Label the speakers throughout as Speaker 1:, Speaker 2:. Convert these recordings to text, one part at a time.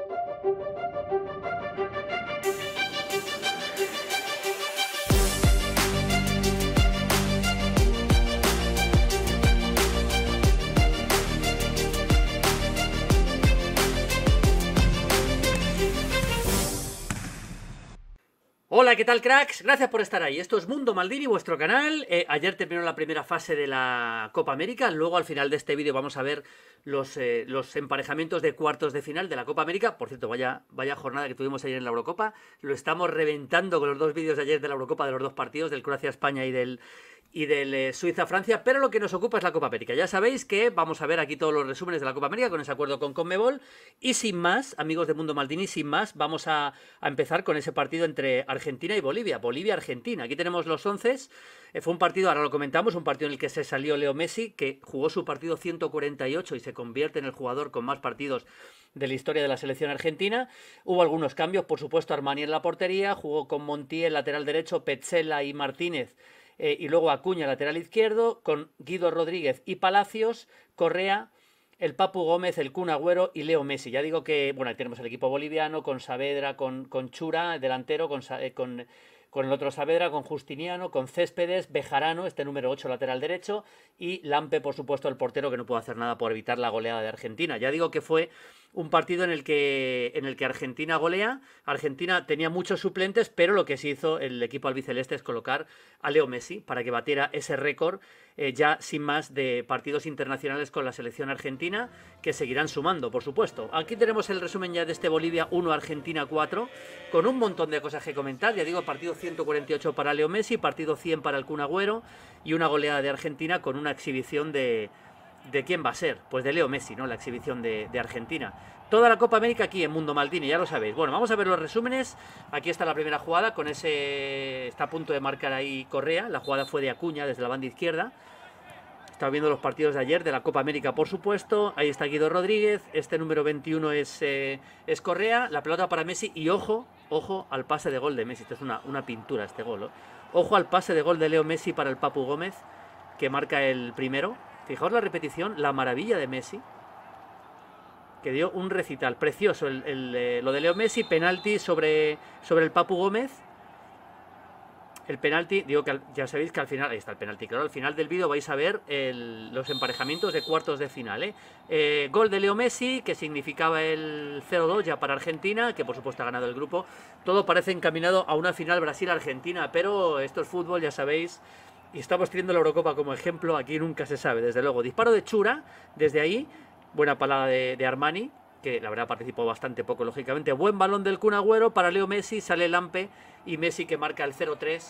Speaker 1: Hola, ¿qué tal, cracks? Gracias por estar ahí. Esto es Mundo Maldini, vuestro canal. Ayer terminó la primera fase de la Copa América. Luego, al final de este vídeo, vamos a ver los emparejamientos de cuartos de final de la Copa América. Por cierto, vaya jornada que tuvimos ayer en la Eurocopa. Lo estamos reventando con los dos vídeos de ayer de la Eurocopa, de los dos partidos, del Croacia-España y del Suiza-Francia, pero lo que nos ocupa es la Copa América. Ya sabéis que vamos a ver aquí todos los resúmenes de la Copa América con ese acuerdo con Conmebol. Y sin más, amigos de Mundo Maldini, sin más, vamos a empezar con ese partido entre Argentina y Bolivia. Bolivia-Argentina. Aquí tenemos los 11. Fue un partido, ahora lo comentamos, un partido en el que se salió Leo Messi, que jugó su partido 148 y se convierte en el jugador con más partidos de la historia de la selección argentina. Hubo algunos cambios, por supuesto, Armani en la portería, jugó con Montiel, lateral derecho, Petzela y Martínez, y luego Acuña, lateral izquierdo, con Guido Rodríguez y Palacios, Correa, el Papu Gómez, el Kun Agüero y Leo Messi. Ya digo que, bueno, ahí tenemos el equipo boliviano, con Saavedra, con Chura, delantero, con el otro Saavedra, con Justiniano, con Céspedes, Bejarano, este número 8, lateral derecho, y Lampe, por supuesto, el portero, que no pudo hacer nada por evitar la goleada de Argentina. Ya digo que fue un partido en el que Argentina golea. Argentina tenía muchos suplentes, pero lo que se hizo el equipo albiceleste es colocar a Leo Messi para que batiera ese récord, ya sin más, de partidos internacionales con la selección argentina, que seguirán sumando, por supuesto. Aquí tenemos el resumen ya de este Bolivia 1, Argentina 4, con un montón de cosas que comentar. Ya digo, partido 148 para Leo Messi, partido 100 para el Kun Agüero y una goleada de Argentina con una exhibición de quién va a ser, pues de Leo Messi, ¿no? La exhibición de Argentina. Toda la Copa América aquí en Mundo Maldini, ya lo sabéis. Bueno, vamos a ver los resúmenes. Aquí está la primera jugada, con ese... está a punto de marcar ahí Correa. La jugada fue de Acuña desde la banda izquierda. Estaba viendo los partidos de ayer de la Copa América, por supuesto. Ahí está Guido Rodríguez. Este número 21 es Correa. La pelota para Messi. Y ojo al pase de gol de Messi. Esto es una pintura, este gol, ¿no? Ojo al pase de gol de Leo Messi para el Papu Gómez, que marca el primero. Fijaos la repetición, la maravilla de Messi, que dio un recital precioso. Lo de Leo Messi, penalti sobre el Papu Gómez. El penalti, digo que ya sabéis que al final, ahí está el penalti, claro, al final del vídeo vais a ver los emparejamientos de cuartos de final. Gol de Leo Messi, que significaba el 0-2 ya para Argentina, que por supuesto ha ganado el grupo. Todo parece encaminado a una final Brasil-Argentina, pero esto es fútbol, ya sabéis. Y estamos teniendo la Eurocopa como ejemplo, aquí nunca se sabe, desde luego. Disparo de Chura, desde ahí, buena palada de Armani, que la verdad participó bastante poco, lógicamente. Buen balón del Kun Agüero para Leo Messi, sale Lampe y Messi, que marca el 0-3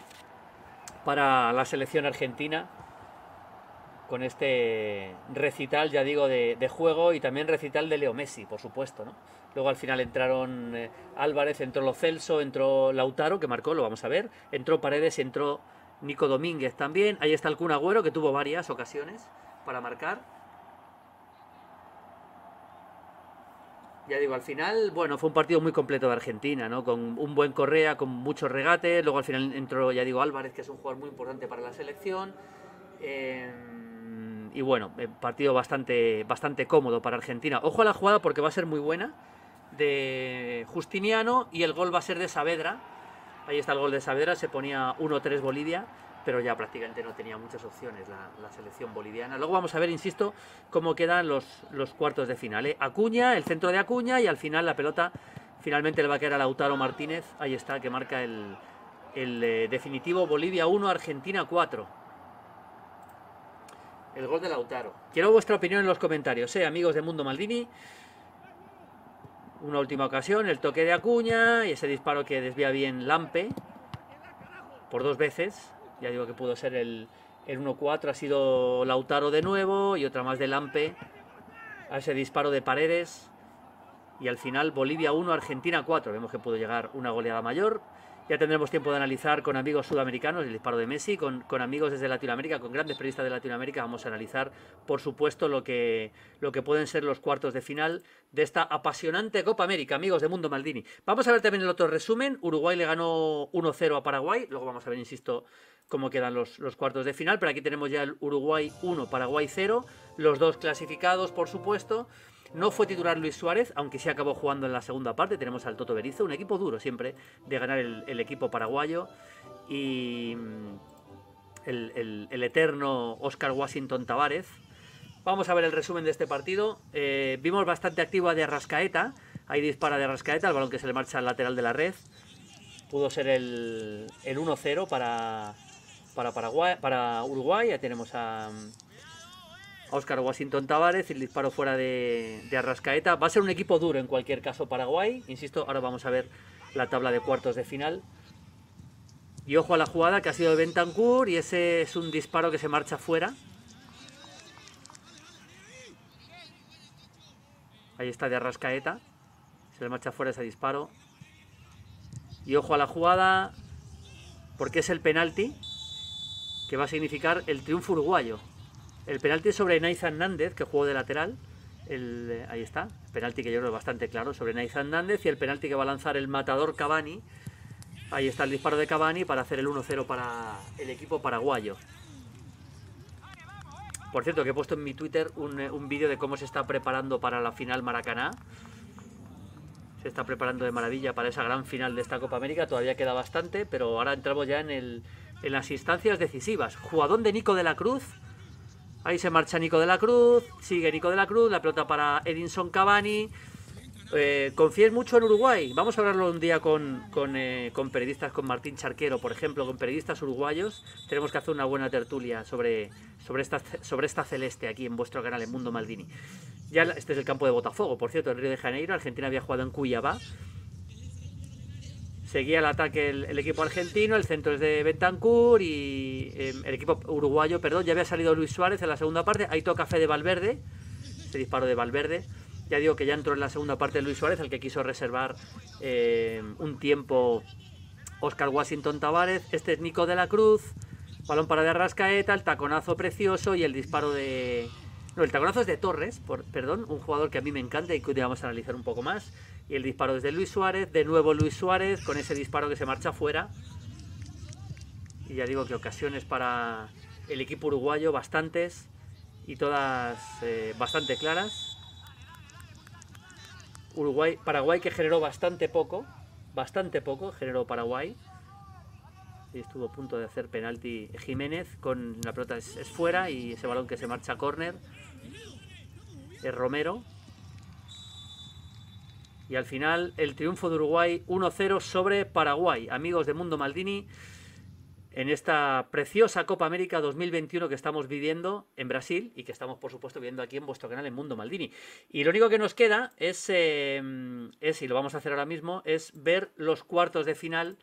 Speaker 1: para la selección argentina, con este recital, ya digo, de juego, y también recital de Leo Messi, por supuesto, ¿no? Luego al final entraron Álvarez, entró Lo Celso, entró Lautaro, que marcó, lo vamos a ver, entró Paredes, entró Nico Domínguez también. Ahí está el Kun Agüero, que tuvo varias ocasiones para marcar. Ya digo, al final, bueno, fue un partido muy completo de Argentina, ¿no? Con un buen Correa, con muchos regates. Luego al final entró, ya digo, Álvarez, que es un jugador muy importante para la selección. Y bueno, partido bastante cómodo para Argentina. Ojo a la jugada, porque va a ser muy buena, de Justiniano, y el gol va a ser de Saavedra. Ahí está el gol de Saavedra, se ponía 1-3 Bolivia, pero ya prácticamente no tenía muchas opciones la selección boliviana. Luego vamos a ver, insisto, cómo quedan los cuartos de final. Acuña, el centro de Acuña, y al final la pelota finalmente le va a quedar a Lautaro Martínez. Ahí está, que marca el definitivo. Bolivia 1, Argentina 4. El gol de Lautaro. Quiero vuestra opinión en los comentarios, amigos de Mundo Maldini. Una última ocasión, el toque de Acuña y ese disparo que desvía bien Lampe por dos veces. Ya digo que pudo ser el 1-4, ha sido Lautaro de nuevo, y otra más de Lampe a ese disparo de Paredes. Y al final Bolivia 1, Argentina 4. Vemos que pudo llegar una goleada mayor. Ya tendremos tiempo de analizar con amigos sudamericanos el disparo de Messi, con amigos desde Latinoamérica, con grandes periodistas de Latinoamérica. Vamos a analizar, por supuesto, lo que pueden ser los cuartos de final de esta apasionante Copa América, amigos de Mundo Maldini. Vamos a ver también el otro resumen. Uruguay le ganó 1-0 a Paraguay. Luego vamos a ver, insisto, cómo quedan los cuartos de final. Pero aquí tenemos ya el Uruguay 1, Paraguay 0. Los dos clasificados, por supuesto. No fue titular Luis Suárez, aunque sí acabó jugando en la segunda parte. Tenemos al Toto Berizzo, un equipo duro siempre de ganar el equipo paraguayo. Y el eterno Óscar Washington Tabárez. Vamos a ver el resumen de este partido. Vimos bastante activo a De Arrascaeta. Ahí dispara De Arrascaeta, el balón que se le marcha al lateral de la red. Pudo ser el 1-0 para Uruguay. Ya tenemos a Óscar Washington Tabárez, el disparo fuera de Arrascaeta. Va a ser un equipo duro en cualquier caso Paraguay. Insisto, ahora vamos a ver la tabla de cuartos de final. Y ojo a la jugada que ha sido de Bentancur, y ese es un disparo que se marcha fuera. Ahí está De Arrascaeta. Se le marcha fuera ese disparo. Y ojo a la jugada, porque es el penalti que va a significar el triunfo uruguayo. El penalti sobre Nathan Nández, que jugó de lateral. Ahí está, penalti que yo creo bastante claro sobre Nathan Nández. Y el penalti que va a lanzar el matador Cavani. Ahí está el disparo de Cavani para hacer el 1-0 para el equipo paraguayo. Por cierto, que he puesto en mi Twitter un vídeo de cómo se está preparando para la final Maracaná. Se está preparando de maravilla para esa gran final de esta Copa América. Todavía queda bastante, pero ahora entramos ya en las instancias decisivas. Jugadón de Nico de la Cruz. Ahí se marcha Nico de la Cruz. Sigue Nico de la Cruz. La pelota para Edinson Cavani. Confíes mucho en Uruguay. Vamos a hablarlo un día con periodistas, con Martín Charquero, por ejemplo, con periodistas uruguayos. Tenemos que hacer una buena tertulia sobre esta celeste aquí en vuestro canal, en Mundo Maldini. Ya este es el campo de Botafogo, por cierto, en Río de Janeiro. Argentina había jugado en Cuiabá. Seguía el ataque el equipo argentino, el centro es de Bentancur y el equipo uruguayo, perdón, ya había salido Luis Suárez en la segunda parte. Ahí toca Fede Valverde, ese disparo de Valverde. Ya digo que ya entró en la segunda parte Luis Suárez, el que quiso reservar un tiempo Óscar Washington Tabárez. Este es Nico de la Cruz, balón para De Arrascaeta, el taconazo precioso y el disparo de... No, el taconazo es de Torres, perdón, un jugador que a mí me encanta y que vamos a analizar un poco más. Y el disparo es de Luis Suárez, de nuevo Luis Suárez, con ese disparo que se marcha fuera. Y ya digo que ocasiones para el equipo uruguayo, bastantes, y todas bastante claras. Paraguay que generó bastante poco generó Paraguay. Y estuvo a punto de hacer penalti Jiménez, con la pelota es fuera, y ese balón que se marcha a córner es Romero. Y al final el triunfo de Uruguay 1-0 sobre Paraguay. Amigos de Mundo Maldini, en esta preciosa Copa América 2021 que estamos viviendo en Brasil y que estamos, por supuesto, viendo aquí en vuestro canal en Mundo Maldini. Y lo único que nos queda es, y lo vamos a hacer ahora mismo, es ver los cuartos de final.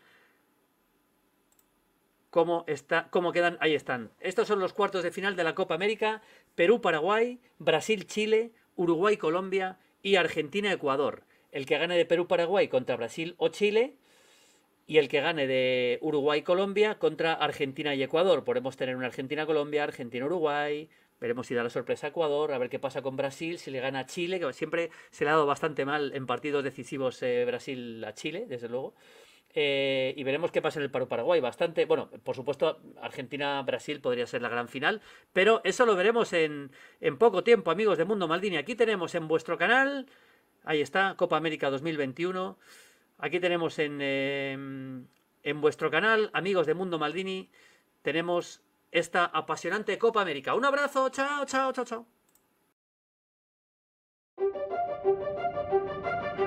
Speaker 1: ¿Cómo quedan? Ahí están. Estos son los cuartos de final de la Copa América. Perú-Paraguay, Brasil-Chile, Uruguay-Colombia y Argentina-Ecuador. El que gane de Perú-Paraguay contra Brasil o Chile, y el que gane de Uruguay-Colombia contra Argentina y Ecuador. Podemos tener una Argentina-Colombia, Argentina-Uruguay. Veremos si da la sorpresa a Ecuador, a ver qué pasa con Brasil, si le gana a Chile, que siempre se le ha dado bastante mal en partidos decisivos Brasil a Chile, desde luego. Y veremos qué pasa en el Paraguay. Bastante, bueno, por supuesto, Argentina-Brasil podría ser la gran final, pero eso lo veremos en poco tiempo, amigos de Mundo Maldini. Aquí tenemos en vuestro canal, ahí está, Copa América 2021. Aquí tenemos en vuestro canal, amigos de Mundo Maldini, tenemos esta apasionante Copa América. Un abrazo, chao, chao, chao, chao.